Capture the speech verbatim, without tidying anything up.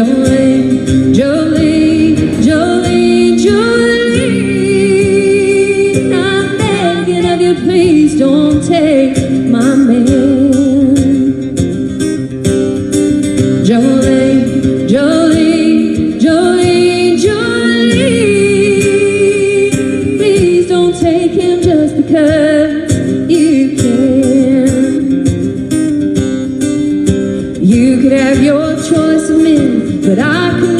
Jolene, Jolene, Jolene, Jolene, I'm begging of you, please don't take my man. Jolene, Jolene, Jolene, Jolene, please don't take him just because you can. You could have your choice of men, but I could